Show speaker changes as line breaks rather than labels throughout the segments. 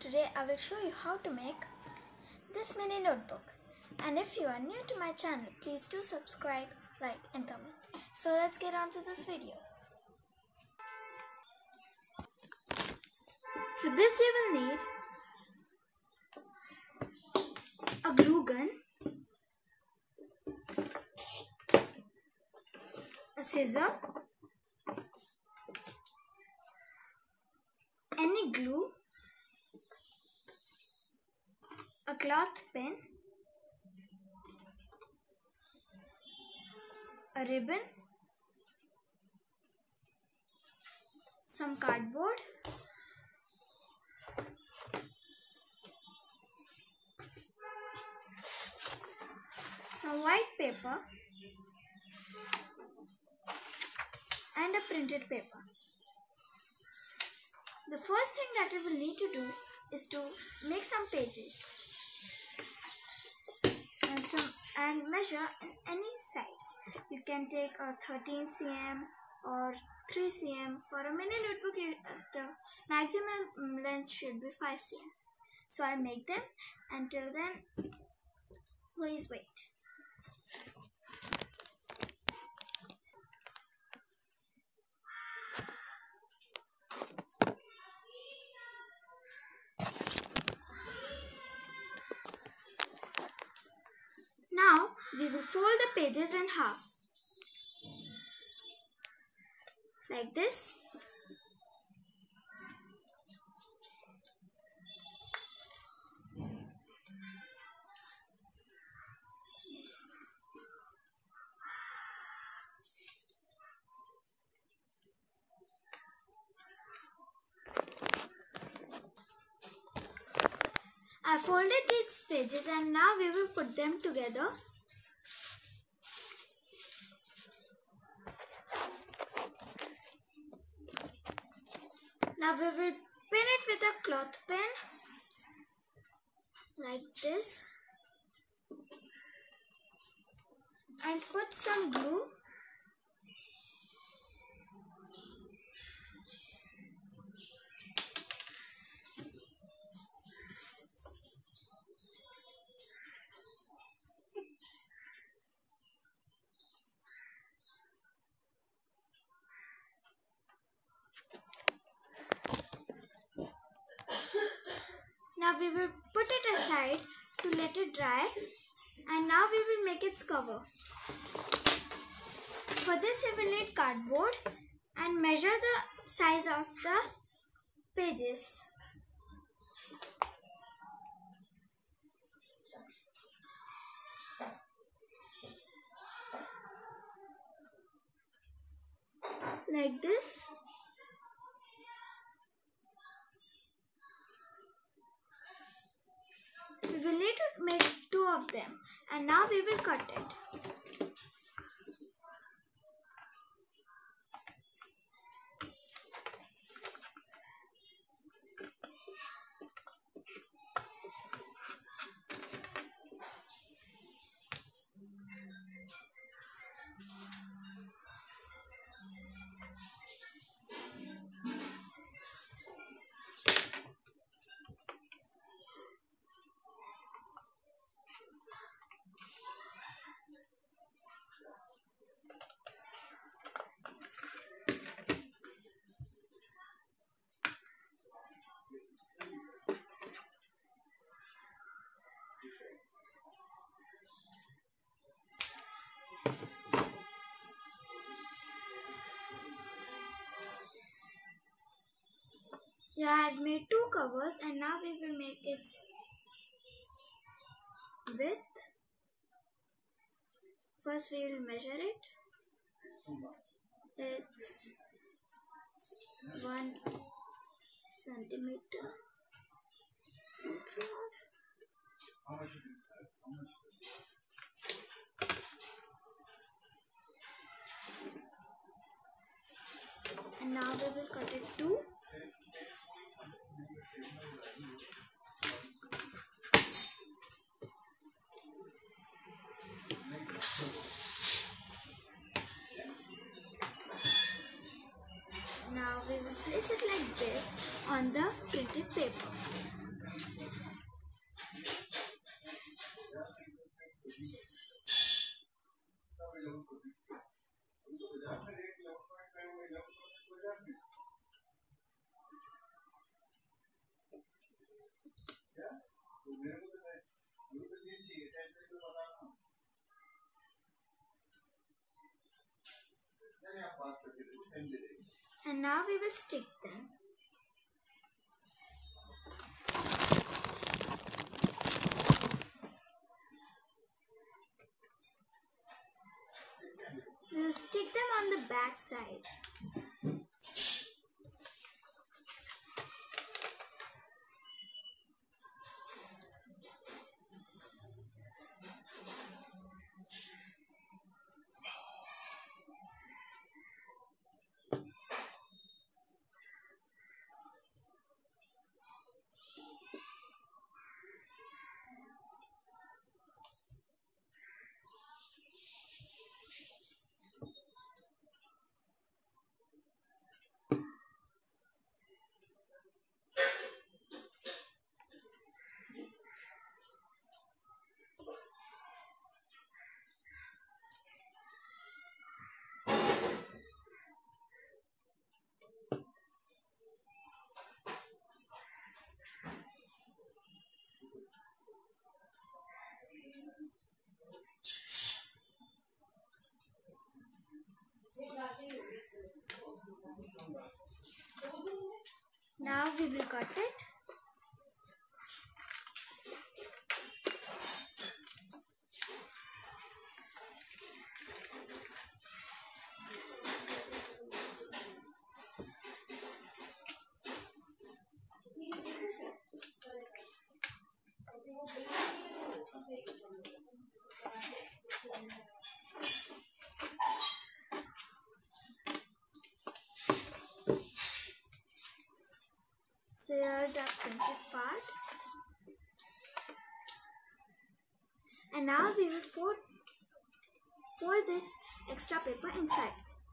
Today I will show you how to make this mini notebook. And if you are new to my channel, please do subscribe, like and comment. So let's get on to this video. For this you will need a glue gun, a scissor, any glue, a cloth pen, a ribbon, some cardboard, some white paper and a printed paper. The first thing that we will need to do is to make some pages and measure in any size. You can take a 13 cm or 3 cm. For a mini notebook, the maximum length should be 5 cm. So I'll make them. Until then, please wait. Now we will fold the pages in half, like this. I folded these pages and now we will put them together. Now we will pin it with a cloth pin like this and put some glue. Now we will put it aside to let it dry, and now we will make its cover. For this we will need cardboard and measure the size of the pages. Like this. We will need to make 2 of them, and now we will cut it. Yeah, I've made 2 covers and now we will make its width. First we will measure it. It's 1 centimeter. And now we will cut it too. Now we will place it like this on the printed paper. And now we will stick them. We will stick them on the back side. Now we will cut it. So here's our printed part. And now we will fold this extra paper inside.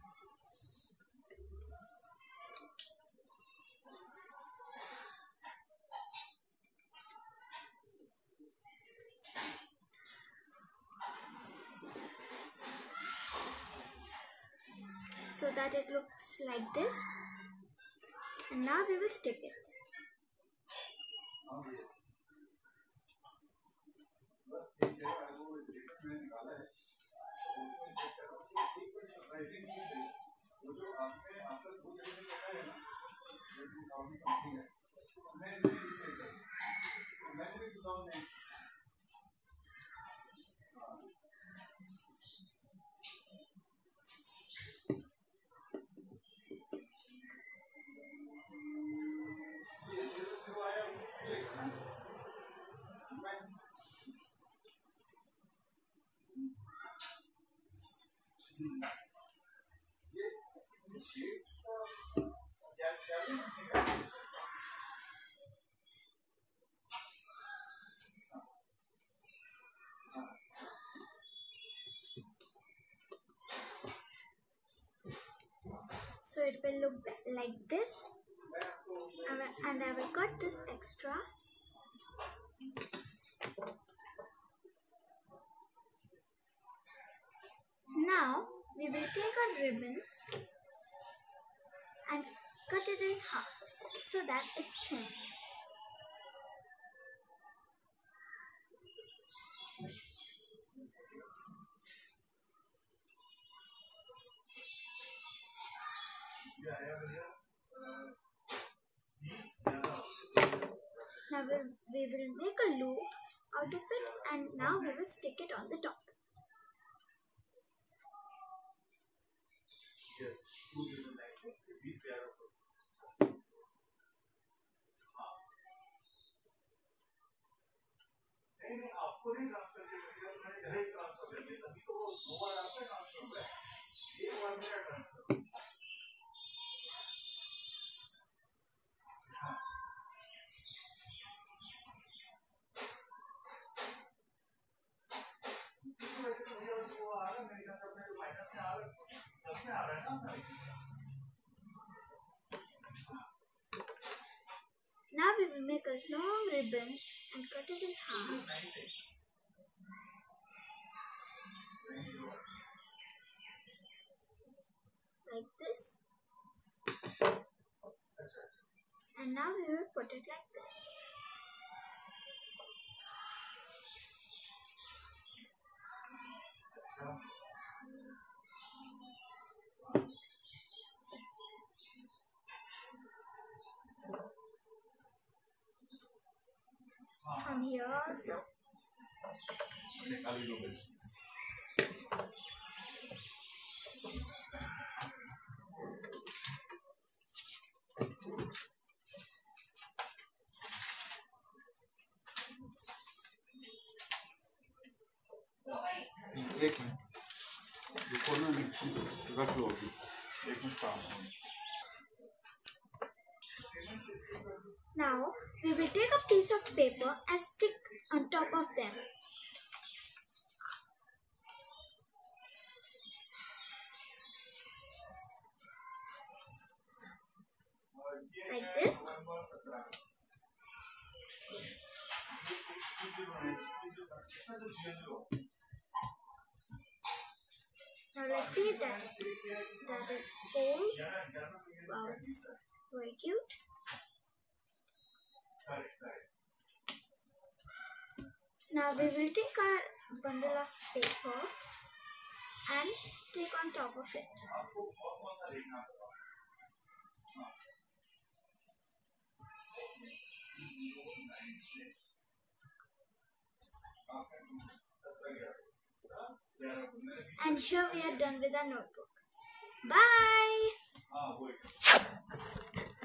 So that it looks like this. And now we will stick it. So it will look like this, and I will cut this extra. Now we will take a ribbon and cut it in half so that it's thin. Now we will make a loop out of it, and now we will stick it on the top. Now we will make a long ribbon and cut it in half. Like this. And now we will put it like this. From here also.
एक minute देखो ना, रख लो अभी, एक minute काम है।
Now we will take a piece of paper and stick on top of them. Like this. Now let's see that it folds. Wow, it's very cute. Now we will take our bundle of paper and stick on top of it. And here we are done with our notebook. Bye!